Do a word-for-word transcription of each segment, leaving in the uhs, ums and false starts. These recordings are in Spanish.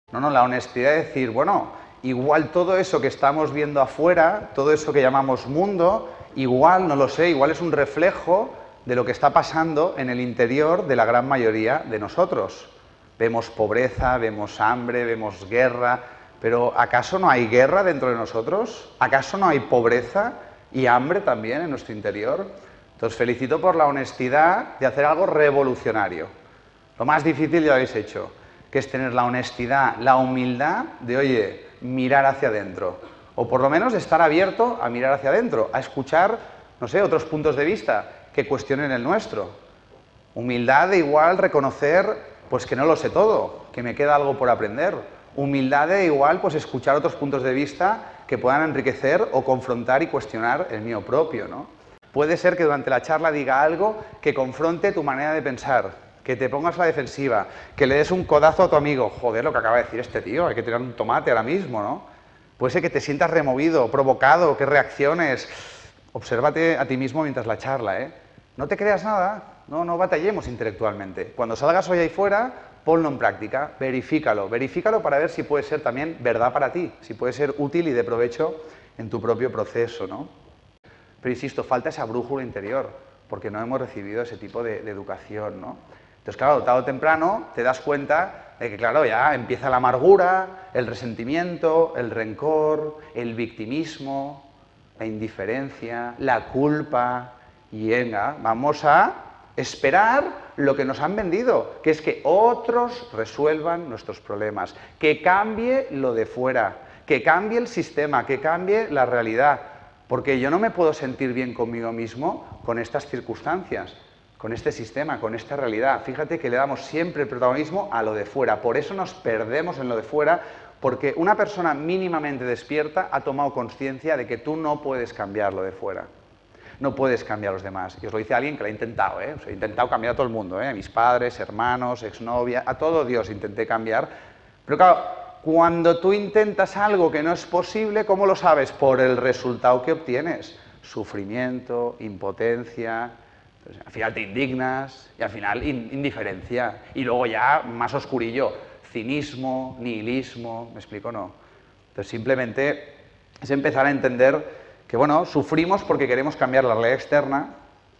No, no, la honestidad es decir, bueno, igual todo eso que estamos viendo afuera, todo eso que llamamos mundo, igual, no lo sé, igual es un reflejo de lo que está pasando en el interior de la gran mayoría de nosotros. Vemos pobreza, vemos hambre, vemos guerra, pero ¿acaso no hay guerra dentro de nosotros? ¿Acaso no hay pobreza y hambre también en nuestro interior? Entonces, felicito por la honestidad de hacer algo revolucionario. Lo más difícil ya lo habéis hecho, que es tener la honestidad, la humildad de, oye, mirar hacia adentro. O por lo menos estar abierto a mirar hacia adentro, a escuchar, no sé, otros puntos de vista que cuestionen el nuestro. Humildad de igual reconocer, pues que no lo sé todo, que me queda algo por aprender. Humildad de igual, pues escuchar otros puntos de vista que puedan enriquecer o confrontar y cuestionar el mío propio, ¿no? Puede ser que durante la charla diga algo que confronte tu manera de pensar, que te pongas a la defensiva, que le des un codazo a tu amigo. Joder, lo que acaba de decir este tío, hay que tirar un tomate ahora mismo, ¿no? Puede ser que te sientas removido, provocado, que reacciones. Obsérvate a ti mismo mientras la charla, ¿eh? No te creas nada, no, no batallemos intelectualmente. Cuando salgas hoy ahí fuera, ponlo en práctica, verifícalo, verifícalo para ver si puede ser también verdad para ti, si puede ser útil y de provecho en tu propio proceso, ¿no? Pero insisto, falta esa brújula interior, porque no hemos recibido ese tipo de, de educación, ¿no? Entonces, claro, tarde o temprano te das cuenta de que, claro, ya empieza la amargura, el resentimiento, el rencor, el victimismo, la indiferencia, la culpa, y venga, vamos a esperar lo que nos han vendido, que es que otros resuelvan nuestros problemas, que cambie lo de fuera, que cambie el sistema, que cambie la realidad, porque yo no me puedo sentir bien conmigo mismo con estas circunstancias, con este sistema, con esta realidad. Fíjate que le damos siempre el protagonismo a lo de fuera, por eso nos perdemos en lo de fuera, porque una persona mínimamente despierta ha tomado conciencia de que tú no puedes cambiar lo de fuera. No puedes cambiar a los demás. Y os lo dice alguien que lo ha intentado, ¿eh? O sea, he intentado cambiar a todo el mundo, ¿eh? A mis padres, hermanos, exnovia, a todo Dios intenté cambiar. Pero claro, cuando tú intentas algo que no es posible, ¿cómo lo sabes? Por el resultado que obtienes. Sufrimiento, impotencia, entonces, al final te indignas y al final in, indiferencia. Y luego ya más oscurillo, cinismo, nihilismo, ¿me explico? No. Entonces simplemente es empezar a entender que, bueno, sufrimos porque queremos cambiar la realidad externa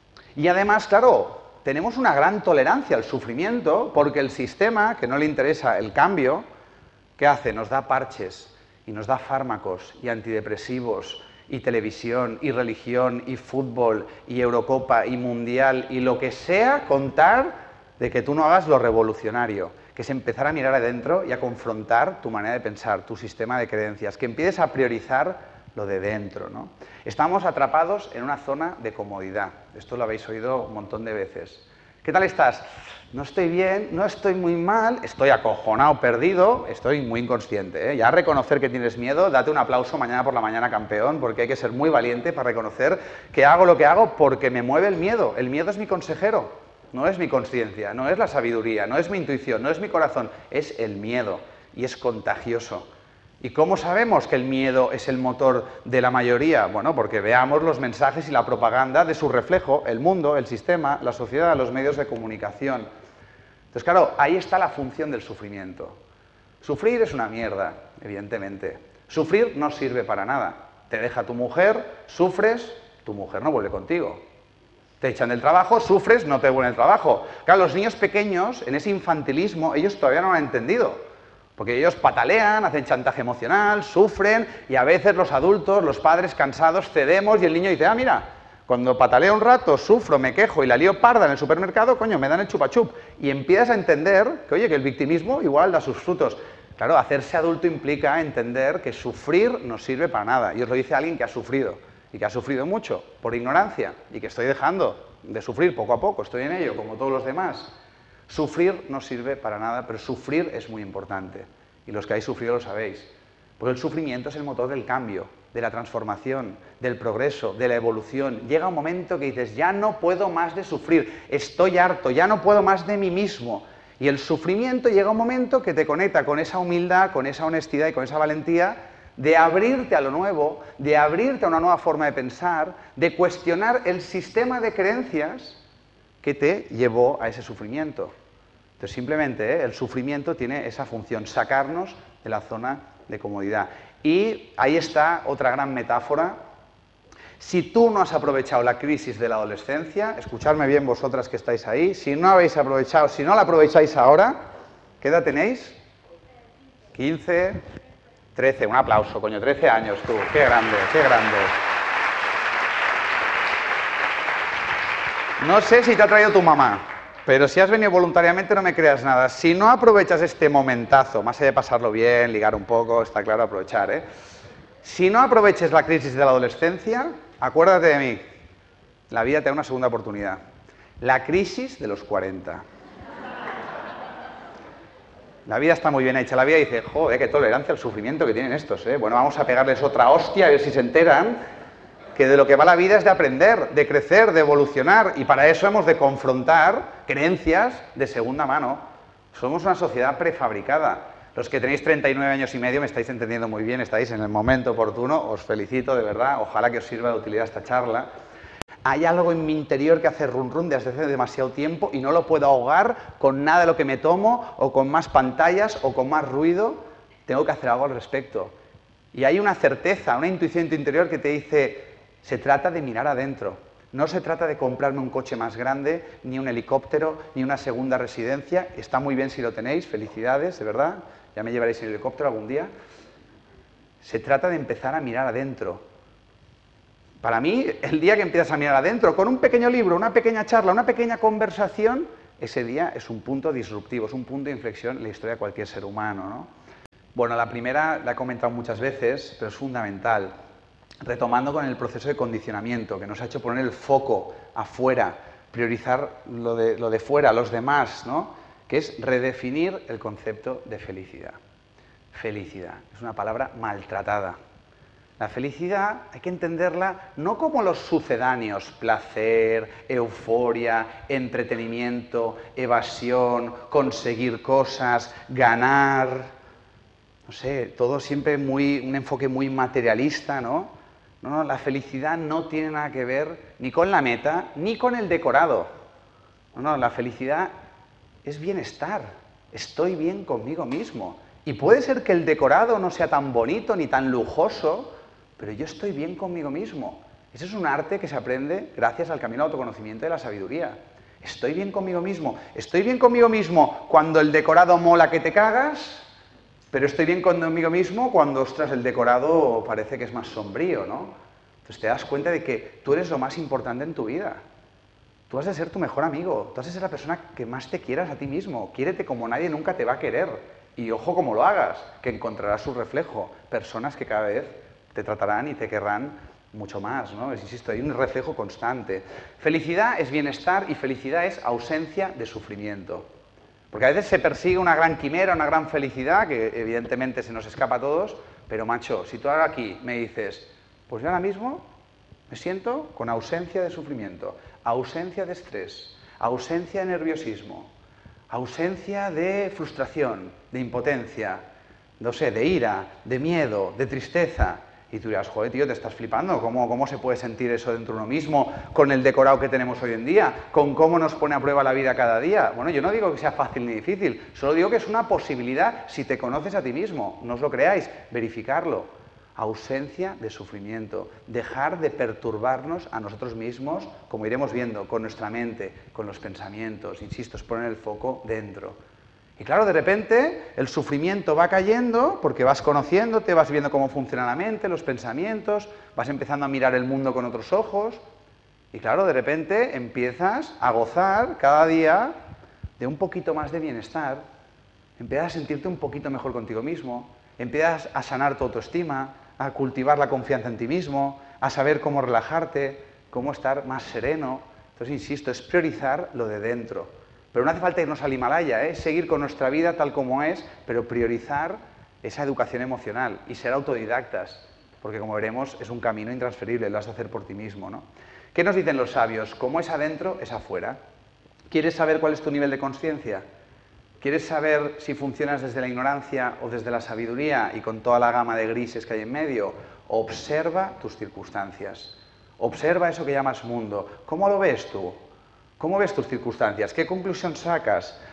y además, claro, tenemos una gran tolerancia al sufrimiento porque el sistema, que no le interesa el cambio, ¿qué hace? Nos da parches y nos da fármacos y antidepresivos y televisión y religión y fútbol y Eurocopa y Mundial y lo que sea, contar de que tú no hagas lo revolucionario, que es empezar a mirar adentro y a confrontar tu manera de pensar, tu sistema de creencias, que empieces a priorizar lo de dentro, ¿no? Estamos atrapados en una zona de comodidad. Esto lo habéis oído un montón de veces. ¿Qué tal estás? No estoy bien, no estoy muy mal, estoy acojonado, perdido, estoy muy inconsciente, ¿eh? Ya reconocer que tienes miedo, date un aplauso mañana por la mañana, campeón, porque hay que ser muy valiente para reconocer que hago lo que hago porque me mueve el miedo. El miedo es mi consejero, no es mi conciencia, no es la sabiduría, no es mi intuición, no es mi corazón, es el miedo y es contagioso. ¿Y cómo sabemos que el miedo es el motor de la mayoría? Bueno, porque veamos los mensajes y la propaganda de su reflejo, el mundo, el sistema, la sociedad, los medios de comunicación. Entonces, claro, ahí está la función del sufrimiento. Sufrir es una mierda, evidentemente. Sufrir no sirve para nada. Te deja tu mujer, sufres, tu mujer no vuelve contigo. Te echan del trabajo, sufres, no te vuelve el trabajo. Claro, los niños pequeños, en ese infantilismo, ellos todavía no lo han entendido. Porque ellos patalean, hacen chantaje emocional, sufren y a veces los adultos, los padres cansados, cedemos y el niño dice, ah, mira, cuando pataleo un rato, sufro, me quejo y la lío parda en el supermercado, coño, me dan el chupachup. Y empiezas a entender que, oye, que el victimismo igual da sus frutos. Claro, hacerse adulto implica entender que sufrir no sirve para nada. Y os lo dice alguien que ha sufrido, y que ha sufrido mucho, por ignorancia, y que estoy dejando de sufrir poco a poco, estoy en ello, como todos los demás. Sufrir no sirve para nada, pero sufrir es muy importante. Y los que habéis sufrido lo sabéis. Porque el sufrimiento es el motor del cambio, de la transformación, del progreso, de la evolución. Llega un momento que dices, ya no puedo más de sufrir, estoy harto, ya no puedo más de mí mismo. Y el sufrimiento llega un momento que te conecta con esa humildad, con esa honestidad y con esa valentía de abrirte a lo nuevo, de abrirte a una nueva forma de pensar, de cuestionar el sistema de creencias que te llevó a ese sufrimiento. Entonces, simplemente ¿eh? el sufrimiento tiene esa función, sacarnos de la zona de comodidad. Y ahí está otra gran metáfora. Si tú no has aprovechado la crisis de la adolescencia, escuchadme bien vosotras que estáis ahí, si no habéis aprovechado, si no la aprovecháis ahora, ¿qué edad tenéis? quince, trece, un aplauso, coño, trece años tú, qué grande, qué grande. No sé si te ha traído tu mamá, pero si has venido voluntariamente no me creas nada. Si no aprovechas este momentazo, más allá de pasarlo bien, ligar un poco, está claro, aprovechar, ¿eh? Si no aproveches la crisis de la adolescencia, acuérdate de mí, la vida te da una segunda oportunidad. La crisis de los cuarenta. La vida está muy bien hecha. La vida dice, joder, qué tolerancia al sufrimiento que tienen estos, ¿eh? Bueno, vamos a pegarles otra hostia a ver si se enteran que de lo que va la vida es de aprender, de crecer, de evolucionar. Y para eso hemos de confrontar creencias de segunda mano. Somos una sociedad prefabricada. Los que tenéis treinta y nueve años y medio me estáis entendiendo muy bien, estáis en el momento oportuno. Os felicito, de verdad. Ojalá que os sirva de utilidad esta charla. Hay algo en mi interior que hace run run desde hace demasiado tiempo y no lo puedo ahogar con nada de lo que me tomo, o con más pantallas, o con más ruido. Tengo que hacer algo al respecto. Y hay una certeza, una intuición en tu interior que te dice, se trata de mirar adentro. No se trata de comprarme un coche más grande, ni un helicóptero, ni una segunda residencia. Está muy bien si lo tenéis, felicidades, de verdad. Ya me llevaréis el helicóptero algún día. Se trata de empezar a mirar adentro. Para mí, el día que empiezas a mirar adentro, con un pequeño libro, una pequeña charla, una pequeña conversación, ese día es un punto disruptivo, es un punto de inflexión en la historia de cualquier ser humano, ¿no? Bueno, la primera la he comentado muchas veces, pero es fundamental. Retomando con el proceso de condicionamiento, que nos ha hecho poner el foco afuera, priorizar lo de, lo de fuera, los demás, ¿no? Que es redefinir el concepto de felicidad. Felicidad es una palabra maltratada. La felicidad hay que entenderla no como los sucedáneos, placer, euforia, entretenimiento, evasión, conseguir cosas, ganar, no sé, todo siempre muy, un enfoque muy materialista, ¿no? No, no, la felicidad no tiene nada que ver ni con la meta, ni con el decorado. No, no, la felicidad es bienestar, estoy bien conmigo mismo. Y puede ser que el decorado no sea tan bonito ni tan lujoso, pero yo estoy bien conmigo mismo. Ese es un arte que se aprende gracias al camino del autoconocimiento y de la sabiduría. Estoy bien conmigo mismo. Estoy bien conmigo mismo cuando el decorado mola que te cagas, pero estoy bien conmigo mismo cuando, ostras, el decorado parece que es más sombrío, ¿no? Entonces te das cuenta de que tú eres lo más importante en tu vida. Tú has de ser tu mejor amigo. Tú has de ser la persona que más te quieras a ti mismo. Quiérete como nadie nunca te va a querer. Y ojo como lo hagas, que encontrarás su reflejo. Personas que cada vez te tratarán y te querrán mucho más, ¿no? Insisto, hay un reflejo constante. Felicidad es bienestar y felicidad es ausencia de sufrimiento. Porque a veces se persigue una gran quimera, una gran felicidad, que evidentemente se nos escapa a todos, pero macho, si tú ahora aquí me dices, pues yo ahora mismo me siento con ausencia de sufrimiento, ausencia de estrés, ausencia de nerviosismo, ausencia de frustración, de impotencia, no sé, de ira, de miedo, de tristeza. Y tú dirás, joder, tío, te estás flipando. ¿Cómo, ¿Cómo se puede sentir eso dentro de uno mismo con el decorado que tenemos hoy en día? ¿Con cómo nos pone a prueba la vida cada día? Bueno, yo no digo que sea fácil ni difícil, solo digo que es una posibilidad si te conoces a ti mismo. No os lo creáis, verificarlo. Ausencia de sufrimiento. Dejar de perturbarnos a nosotros mismos, como iremos viendo, con nuestra mente, con los pensamientos. Insisto, es poner el foco dentro. Y claro, de repente el sufrimiento va cayendo porque vas conociéndote, vas viendo cómo funciona la mente, los pensamientos, vas empezando a mirar el mundo con otros ojos. Y claro, de repente empiezas a gozar cada día de un poquito más de bienestar, empiezas a sentirte un poquito mejor contigo mismo, empiezas a sanar tu autoestima, a cultivar la confianza en ti mismo, a saber cómo relajarte, cómo estar más sereno. Entonces, insisto, es priorizar lo de dentro. Pero no hace falta irnos al Himalaya, ¿eh? Seguir con nuestra vida tal como es, pero priorizar esa educación emocional y ser autodidactas, porque como veremos es un camino intransferible, lo vas a hacer por ti mismo, ¿no? ¿Qué nos dicen los sabios? Como es adentro, es afuera. ¿Quieres saber cuál es tu nivel de conciencia? ¿Quieres saber si funcionas desde la ignorancia o desde la sabiduría y con toda la gama de grises que hay en medio? Observa tus circunstancias. Observa eso que llamas mundo. ¿Cómo lo ves tú? ¿Cómo ves tus circunstancias? ¿Qué conclusión sacas?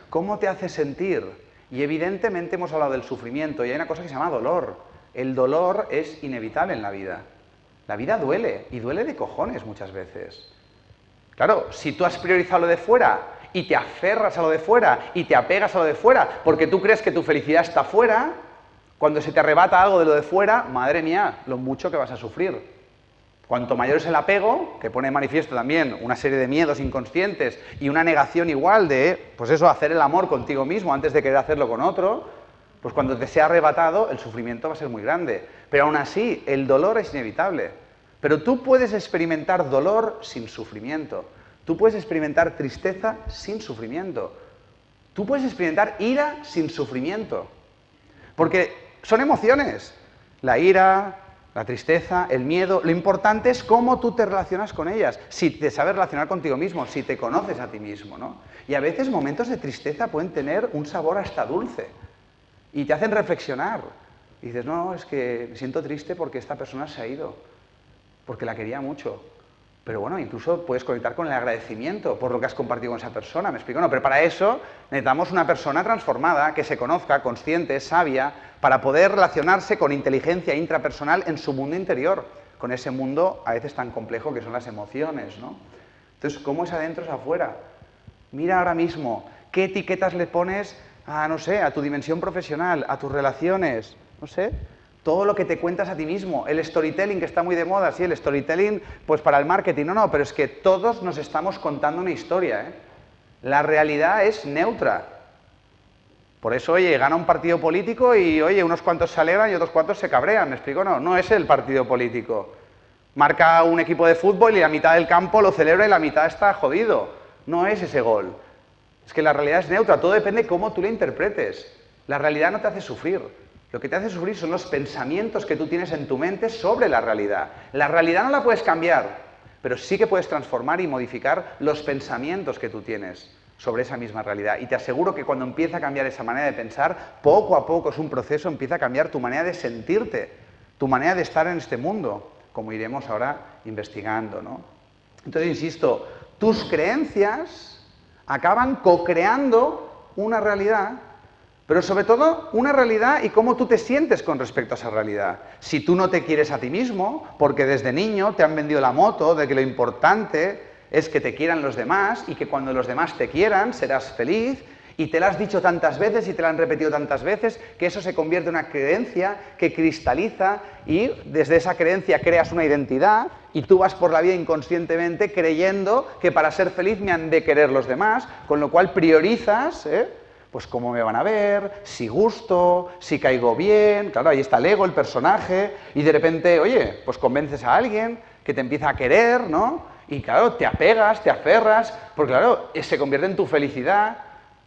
¿Cómo te hace sentir? Y evidentemente hemos hablado del sufrimiento y hay una cosa que se llama dolor. El dolor es inevitable en la vida. La vida duele, y duele de cojones muchas veces. Claro, si tú has priorizado lo de fuera y te aferras a lo de fuera y te apegas a lo de fuera porque tú crees que tu felicidad está fuera, cuando se te arrebata algo de lo de fuera, madre mía, lo mucho que vas a sufrir. Cuanto mayor es el apego, que pone de manifiesto también una serie de miedos inconscientes y una negación igual de, pues eso, hacer el amor contigo mismo antes de querer hacerlo con otro, pues cuando te sea arrebatado, el sufrimiento va a ser muy grande. Pero aún así, el dolor es inevitable. Pero tú puedes experimentar dolor sin sufrimiento. Tú puedes experimentar tristeza sin sufrimiento. Tú puedes experimentar ira sin sufrimiento. Porque son emociones. La ira, la tristeza, el miedo. Lo importante es cómo tú te relacionas con ellas. Si te sabes relacionar contigo mismo, si te conoces a ti mismo, ¿no? Y a veces momentos de tristeza pueden tener un sabor hasta dulce. Y te hacen reflexionar. Y dices, no, es que me siento triste porque esta persona se ha ido. Porque la quería mucho. Pero bueno, incluso puedes conectar con el agradecimiento por lo que has compartido con esa persona, ¿me explico? No, pero para eso necesitamos una persona transformada, que se conozca, consciente, sabia, para poder relacionarse con inteligencia intrapersonal en su mundo interior, con ese mundo a veces tan complejo que son las emociones, ¿no? Entonces, ¿cómo es adentro es afuera? Mira ahora mismo, ¿qué etiquetas le pones a, no sé, a tu dimensión profesional, a tus relaciones, no sé? Todo lo que te cuentas a ti mismo, el storytelling que está muy de moda, sí, el storytelling pues para el marketing, no, no, pero es que todos nos estamos contando una historia, ¿eh? La realidad es neutra. Por eso, oye, gana un partido político y, oye, unos cuantos se alegran y otros cuantos se cabrean, ¿me explico? No, no es el partido político. Marca un equipo de fútbol y la mitad del campo lo celebra y la mitad está jodido. No es ese gol. Es que la realidad es neutra, todo depende de cómo tú la interpretes. La realidad no te hace sufrir. Lo que te hace sufrir son los pensamientos que tú tienes en tu mente sobre la realidad. La realidad no la puedes cambiar, pero sí que puedes transformar y modificar los pensamientos que tú tienes sobre esa misma realidad. Y te aseguro que cuando empieza a cambiar esa manera de pensar, poco a poco es un proceso, empieza a cambiar tu manera de sentirte, tu manera de estar en este mundo, como iremos ahora investigando, ¿no? Entonces, insisto, tus creencias acaban co-creando una realidad, pero sobre todo una realidad y cómo tú te sientes con respecto a esa realidad. Si tú no te quieres a ti mismo, porque desde niño te han vendido la moto de que lo importante es que te quieran los demás y que cuando los demás te quieran serás feliz, y te lo has dicho tantas veces y te lo han repetido tantas veces que eso se convierte en una creencia que cristaliza y desde esa creencia creas una identidad y tú vas por la vida inconscientemente creyendo que para ser feliz me han de querer los demás, con lo cual priorizas, ¿eh? Pues cómo me van a ver, si gusto, si caigo bien, claro, ahí está el ego, el personaje, y de repente, oye, pues convences a alguien que te empieza a querer, ¿no? Y claro, te apegas, te aferras, porque claro, se convierte en tu felicidad,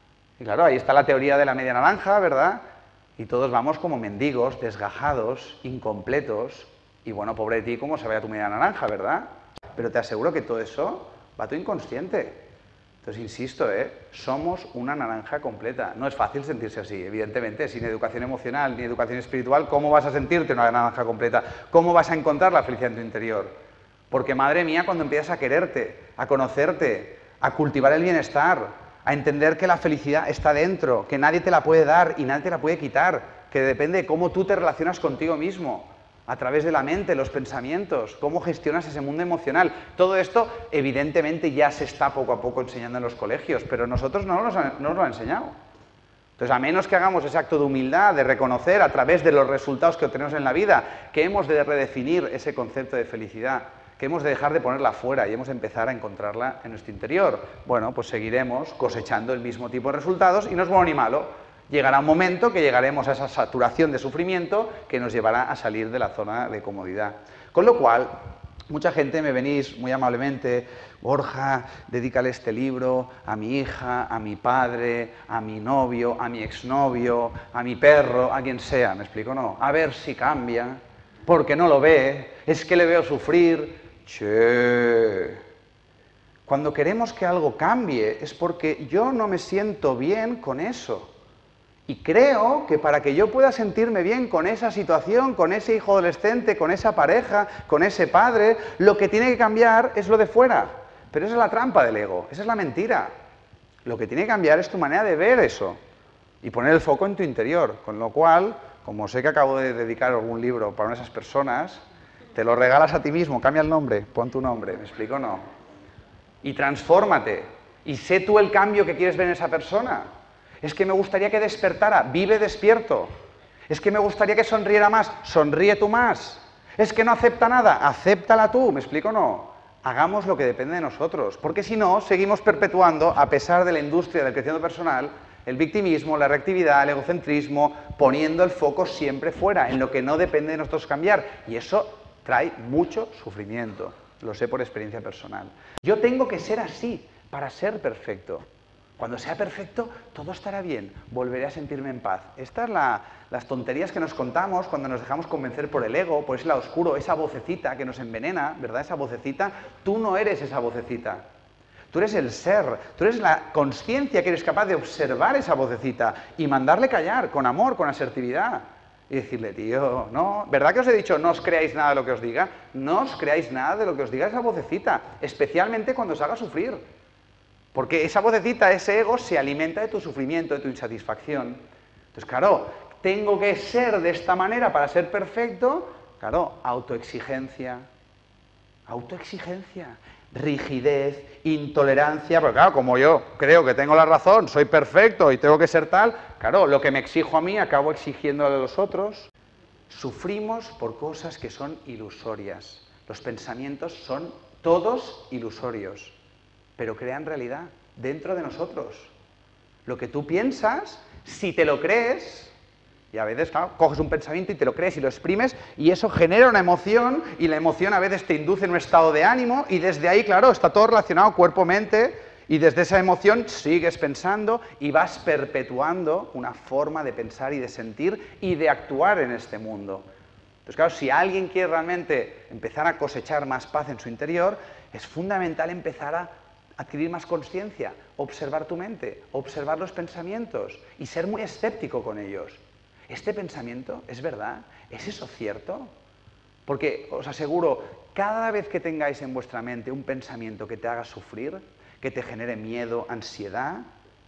y claro, ahí está la teoría de la media naranja, ¿verdad? Y todos vamos como mendigos, desgajados, incompletos, y bueno, pobre de ti, cómo se vaya tu media naranja, ¿verdad? Pero te aseguro que todo eso va a tu inconsciente. Entonces, insisto, ¿eh? Somos una naranja completa. No es fácil sentirse así, evidentemente. Sin educación emocional ni educación espiritual, ¿cómo vas a sentirte una naranja completa? ¿Cómo vas a encontrar la felicidad en tu interior? Porque, madre mía, cuando empiezas a quererte, a conocerte, a cultivar el bienestar, a entender que la felicidad está dentro, que nadie te la puede dar y nadie te la puede quitar, que depende de cómo tú te relacionas contigo mismo, a través de la mente, los pensamientos, cómo gestionas ese mundo emocional. Todo esto, evidentemente, ya se está poco a poco enseñando en los colegios, pero nosotros no nos, han, no nos lo han enseñado. Entonces, a menos que hagamos ese acto de humildad, de reconocer a través de los resultados que obtenemos en la vida, que hemos de redefinir ese concepto de felicidad, que hemos de dejar de ponerla fuera y hemos de empezar a encontrarla en nuestro interior, bueno, pues seguiremos cosechando el mismo tipo de resultados y no es bueno ni malo. Llegará un momento que llegaremos a esa saturación de sufrimiento que nos llevará a salir de la zona de comodidad. Con lo cual, mucha gente me venís muy amablemente, Borja, dedícale este libro a mi hija, a mi padre, a mi novio, a mi exnovio, a mi perro, a quien sea, ¿me explico? No, a ver si cambia, porque no lo ve, es que le veo sufrir. Che. Cuando queremos que algo cambie es porque yo no me siento bien con eso. Y creo que para que yo pueda sentirme bien con esa situación, con ese hijo adolescente, con esa pareja, con ese padre, lo que tiene que cambiar es lo de fuera. Pero esa es la trampa del ego, esa es la mentira. Lo que tiene que cambiar es tu manera de ver eso y poner el foco en tu interior, con lo cual, como sé que acabo de dedicar algún libro para una de esas personas, te lo regalas a ti mismo, cambia el nombre, pon tu nombre, ¿me explico o no? Y transfórmate, y sé tú el cambio que quieres ver en esa persona. Es que me gustaría que despertara, vive despierto. Es que me gustaría que sonriera más, sonríe tú más. Es que no acepta nada, acéptala tú, ¿me explico o no? Hagamos lo que depende de nosotros, porque si no, seguimos perpetuando, a pesar de la industria del crecimiento personal, el victimismo, la reactividad, el egocentrismo, poniendo el foco siempre fuera, en lo que no depende de nosotros cambiar. Y eso trae mucho sufrimiento, lo sé por experiencia personal. Yo tengo que ser así para ser perfecto. Cuando sea perfecto, todo estará bien, volveré a sentirme en paz. Estas son la, las tonterías que nos contamos cuando nos dejamos convencer por el ego, por ese lado oscuro, esa vocecita que nos envenena, ¿verdad? Esa vocecita. Tú no eres esa vocecita. Tú eres el ser, tú eres la conciencia que eres capaz de observar esa vocecita y mandarle callar con amor, con asertividad. Y decirle, tío, no, ¿verdad que os he dicho no os creáis nada de lo que os diga? No os creáis nada de lo que os diga esa vocecita, especialmente cuando os haga sufrir. Porque esa vocecita, ese ego, se alimenta de tu sufrimiento, de tu insatisfacción. Entonces, claro, tengo que ser de esta manera para ser perfecto. Claro, autoexigencia, autoexigencia, rigidez, intolerancia. Porque claro, como yo creo que tengo la razón, soy perfecto y tengo que ser tal, claro, lo que me exijo a mí acabo exigiéndole a los otros. Sufrimos por cosas que son ilusorias. Los pensamientos son todos ilusorios, pero crean realidad dentro de nosotros. Lo que tú piensas, si te lo crees, y a veces, claro, coges un pensamiento y te lo crees y lo exprimes, y eso genera una emoción, y la emoción a veces te induce en un estado de ánimo, y desde ahí, claro, está todo relacionado cuerpo-mente, y desde esa emoción sigues pensando y vas perpetuando una forma de pensar y de sentir y de actuar en este mundo. Entonces, claro, si alguien quiere realmente empezar a cosechar más paz en su interior, es fundamental empezar a adquirir más conciencia, observar tu mente, observar los pensamientos y ser muy escéptico con ellos. ¿Este pensamiento es verdad? ¿Es eso cierto? Porque os aseguro, cada vez que tengáis en vuestra mente un pensamiento que te haga sufrir, que te genere miedo, ansiedad,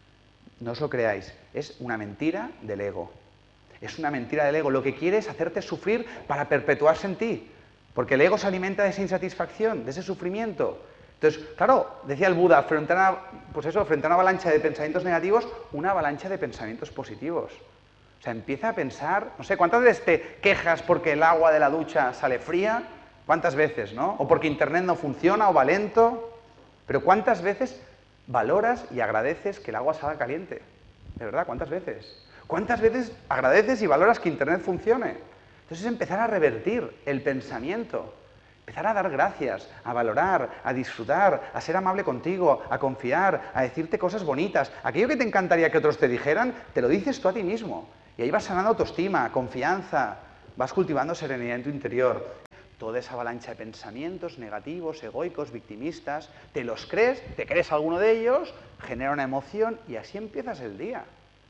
no os lo creáis, es una mentira del ego. Es una mentira del ego. Lo que quiere es hacerte sufrir para perpetuarse en ti, porque el ego se alimenta de esa insatisfacción, de ese sufrimiento. Entonces, claro, decía el Buda, frente a una, pues eso, frente a una avalancha de pensamientos negativos, una avalancha de pensamientos positivos. O sea, empieza a pensar, no sé, ¿cuántas veces te quejas porque el agua de la ducha sale fría? ¿Cuántas veces, no? O porque internet no funciona o va lento. Pero ¿cuántas veces valoras y agradeces que el agua salga caliente? ¿De verdad? ¿Cuántas veces? ¿Cuántas veces agradeces y valoras que internet funcione? Entonces es empezar a revertir el pensamiento. Empezar a dar gracias, a valorar, a disfrutar, a ser amable contigo, a confiar, a decirte cosas bonitas. Aquello que te encantaría que otros te dijeran, te lo dices tú a ti mismo. Y ahí vas sanando autoestima, confianza, vas cultivando serenidad en tu interior. Toda esa avalancha de pensamientos negativos, egoicos, victimistas, te los crees, te crees alguno de ellos, genera una emoción y así empiezas el día.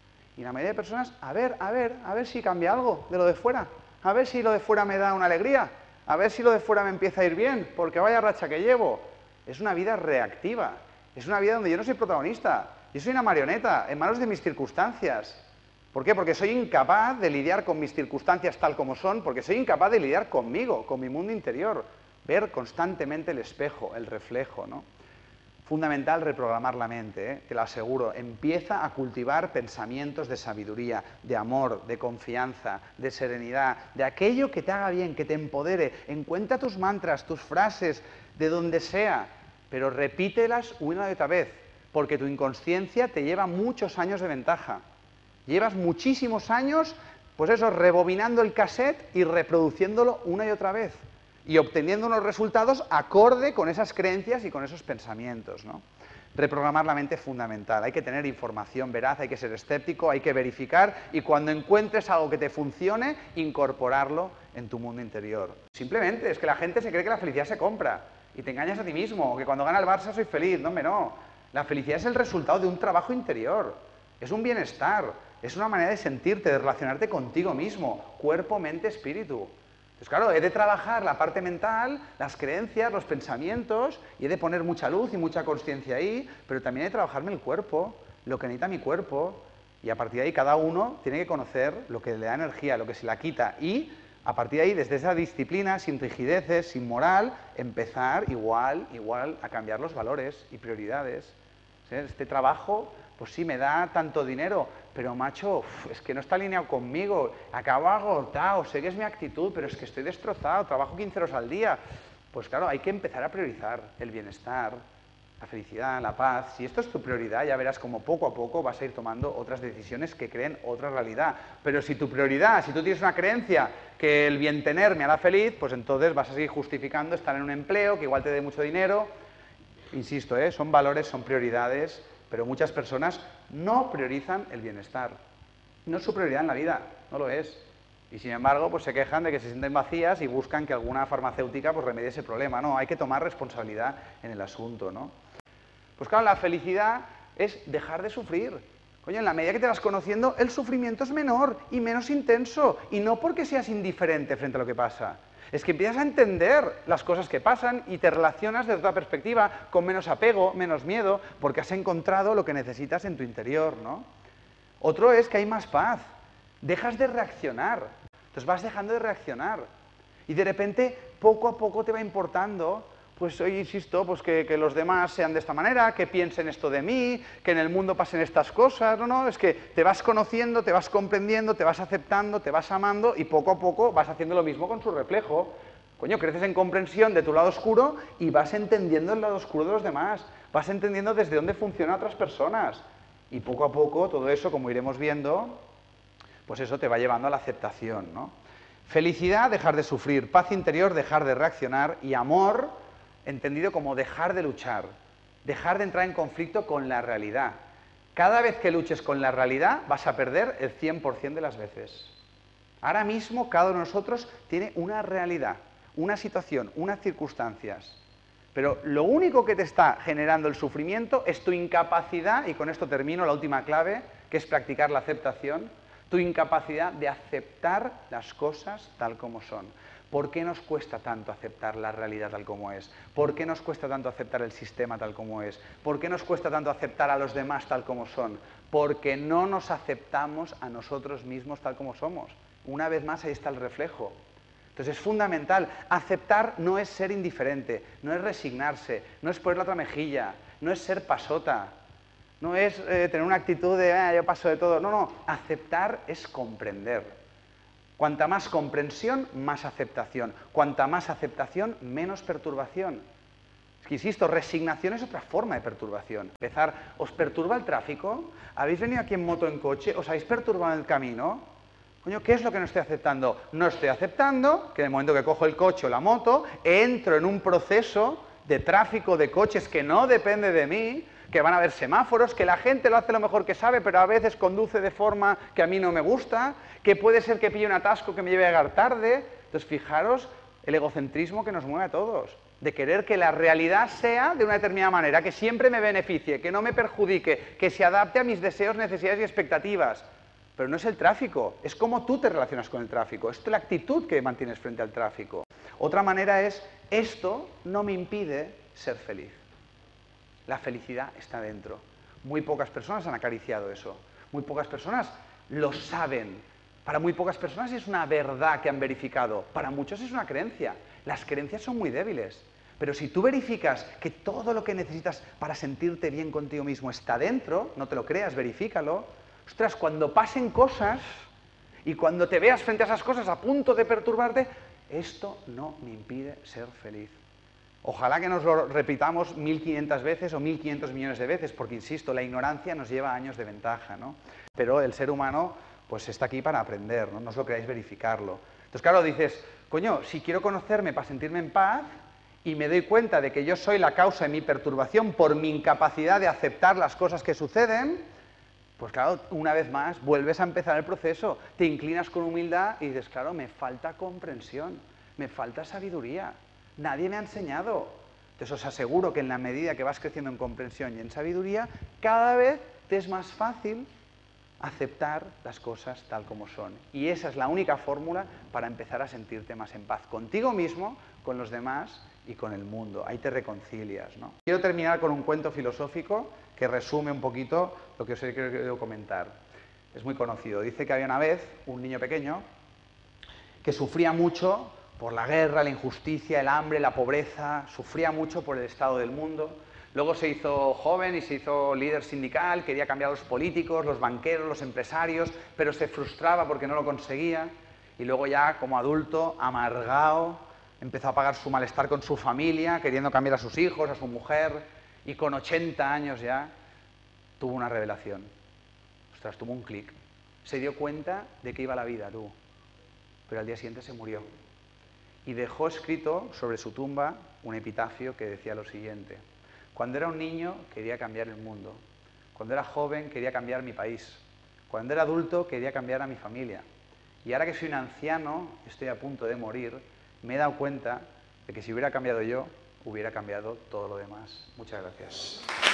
Y la mayoría de personas, a ver, a ver, a ver si cambia algo de lo de fuera, a ver si lo de fuera me da una alegría. A ver si lo de fuera me empieza a ir bien, porque vaya racha que llevo. Es una vida reactiva, es una vida donde yo no soy protagonista, yo soy una marioneta, en manos de mis circunstancias. ¿Por qué? Porque soy incapaz de lidiar con mis circunstancias tal como son, porque soy incapaz de lidiar conmigo, con mi mundo interior, ver constantemente el espejo, el reflejo, ¿no? Fundamental reprogramar la mente, ¿eh? Te lo aseguro. Empieza a cultivar pensamientos de sabiduría, de amor, de confianza, de serenidad, de aquello que te haga bien, que te empodere. Encuentra tus mantras, tus frases, de donde sea, pero repítelas una y otra vez, porque tu inconsciencia te lleva muchos años de ventaja. Llevas muchísimos años, pues eso, rebobinando el cassette y reproduciéndolo una y otra vez. Y obteniendo unos resultados acorde con esas creencias y con esos pensamientos, ¿no? Reprogramar la mente es fundamental. Hay que tener información veraz, hay que ser escéptico, hay que verificar y cuando encuentres algo que te funcione, incorporarlo en tu mundo interior. Simplemente es que la gente se cree que la felicidad se compra y te engañas a ti mismo, que cuando gana el Barça soy feliz. No, hombre, no. La felicidad es el resultado de un trabajo interior, es un bienestar, es una manera de sentirte, de relacionarte contigo mismo, cuerpo, mente, espíritu. Pues claro, he de trabajar la parte mental, las creencias, los pensamientos, y he de poner mucha luz y mucha consciencia ahí, pero también he de trabajarme el cuerpo, lo que necesita mi cuerpo, y a partir de ahí cada uno tiene que conocer lo que le da energía, lo que se la quita, y a partir de ahí, desde esa disciplina, sin rigideces, sin moral, empezar igual, igual a cambiar los valores y prioridades. ¿Sí? Este trabajo, pues sí, me da tanto dinero, pero macho, uf, es que no está alineado conmigo, acabo agotado, sé que es mi actitud, pero es que estoy destrozado, trabajo quince horas al día. Pues claro, hay que empezar a priorizar el bienestar, la felicidad, la paz. Si esto es tu prioridad, ya verás como poco a poco vas a ir tomando otras decisiones que creen otra realidad. Pero si tu prioridad, si tú tienes una creencia que el bien tener me hará feliz, pues entonces vas a seguir justificando estar en un empleo que igual te dé mucho dinero. Insisto, ¿eh? Son valores, son prioridades, pero muchas personas no priorizan el bienestar. No es su prioridad en la vida, no lo es. Y sin embargo, pues se quejan de que se sienten vacías y buscan que alguna farmacéutica pues remedie ese problema. No, hay que tomar responsabilidad en el asunto, ¿no? Pues claro, la felicidad es dejar de sufrir. Coño, en la medida que te vas conociendo, el sufrimiento es menor y menos intenso. Y no porque seas indiferente frente a lo que pasa. Es que empiezas a entender las cosas que pasan y te relacionas desde otra perspectiva, con menos apego, menos miedo, porque has encontrado lo que necesitas en tu interior, ¿no? Otro es que hay más paz. Dejas de reaccionar. Entonces vas dejando de reaccionar. Y de repente, poco a poco te va importando, pues hoy insisto, pues que, que los demás sean de esta manera, que piensen esto de mí, que en el mundo pasen estas cosas. No, no, es que te vas conociendo, te vas comprendiendo, te vas aceptando, te vas amando y poco a poco vas haciendo lo mismo con su reflejo. Coño, creces en comprensión de tu lado oscuro y vas entendiendo el lado oscuro de los demás. Vas entendiendo desde dónde funcionan otras personas. Y poco a poco todo eso, como iremos viendo, pues eso te va llevando a la aceptación, ¿no? Felicidad, dejar de sufrir. Paz interior, dejar de reaccionar. Y amor, entendido como dejar de luchar. Dejar de entrar en conflicto con la realidad. Cada vez que luches con la realidad vas a perder el cien por cien de las veces. Ahora mismo cada uno de nosotros tiene una realidad, una situación, unas circunstancias. Pero lo único que te está generando el sufrimiento es tu incapacidad, y con esto termino la última clave, que es practicar la aceptación, tu incapacidad de aceptar las cosas tal como son. ¿Por qué nos cuesta tanto aceptar la realidad tal como es? ¿Por qué nos cuesta tanto aceptar el sistema tal como es? ¿Por qué nos cuesta tanto aceptar a los demás tal como son? Porque no nos aceptamos a nosotros mismos tal como somos. Una vez más, ahí está el reflejo. Entonces es fundamental. Aceptar no es ser indiferente, no es resignarse, no es poner la otra mejilla, no es ser pasota, no es eh, tener una actitud de ah, yo paso de todo. No, no, aceptar es comprender. Cuanta más comprensión, más aceptación. Cuanta más aceptación, menos perturbación. Es que insisto, resignación es otra forma de perturbación. Empezar, ¿os perturba el tráfico? ¿Habéis venido aquí en moto, en coche? ¿Os habéis perturbado en el camino? Coño, ¿qué es lo que no estoy aceptando? No estoy aceptando que en el momento que cojo el coche o la moto, entro en un proceso de tráfico de coches que no depende de mí, que van a haber semáforos, que la gente lo hace lo mejor que sabe, pero a veces conduce de forma que a mí no me gusta, que puede ser que pille un atasco que me lleve a llegar tarde. Entonces, fijaros el egocentrismo que nos mueve a todos, de querer que la realidad sea de una determinada manera, que siempre me beneficie, que no me perjudique, que se adapte a mis deseos, necesidades y expectativas. Pero no es el tráfico, es cómo tú te relacionas con el tráfico, es la actitud que mantienes frente al tráfico. Otra manera es, esto no me impide ser feliz. La felicidad está dentro. Muy pocas personas han acariciado eso. Muy pocas personas lo saben. Para muy pocas personas es una verdad que han verificado. Para muchos es una creencia. Las creencias son muy débiles. Pero si tú verificas que todo lo que necesitas para sentirte bien contigo mismo está dentro, no te lo creas, verifícalo. Ostras, cuando pasen cosas y cuando te veas frente a esas cosas a punto de perturbarte, esto no me impide ser feliz. Ojalá que nos lo repitamos mil quinientas veces o mil quinientos millones de veces, porque, insisto, la ignorancia nos lleva años de ventaja, ¿no? Pero el ser humano, pues, está aquí para aprender, ¿no? No os lo queráis verificarlo. Entonces, claro, dices, coño, si quiero conocerme para sentirme en paz y me doy cuenta de que yo soy la causa de mi perturbación por mi incapacidad de aceptar las cosas que suceden, pues claro, una vez más, vuelves a empezar el proceso, te inclinas con humildad y dices, claro, me falta comprensión, me falta sabiduría. Nadie me ha enseñado. Entonces os aseguro que en la medida que vas creciendo en comprensión y en sabiduría, cada vez te es más fácil aceptar las cosas tal como son. Y esa es la única fórmula para empezar a sentirte más en paz contigo mismo, con los demás y con el mundo. Ahí te reconcilias, ¿no? Quiero terminar con un cuento filosófico que resume un poquito lo que os he querido comentar. Es muy conocido. Dice que había una vez un niño pequeño que sufría mucho por la guerra, la injusticia, el hambre, la pobreza, sufría mucho por el estado del mundo. Luego se hizo joven y se hizo líder sindical, quería cambiar a los políticos, los banqueros, los empresarios, pero se frustraba porque no lo conseguía. Y luego ya, como adulto, amargado, empezó a pagar su malestar con su familia, queriendo cambiar a sus hijos, a su mujer, y con ochenta años ya tuvo una revelación. Ostras, tuvo un clic. Se dio cuenta de que iba la vida, tú. Pero al día siguiente se murió. Y dejó escrito sobre su tumba un epitafio que decía lo siguiente: cuando era un niño quería cambiar el mundo, cuando era joven quería cambiar mi país, cuando era adulto quería cambiar a mi familia, y ahora que soy un anciano, estoy a punto de morir, me he dado cuenta de que si hubiera cambiado yo, hubiera cambiado todo lo demás. Muchas gracias.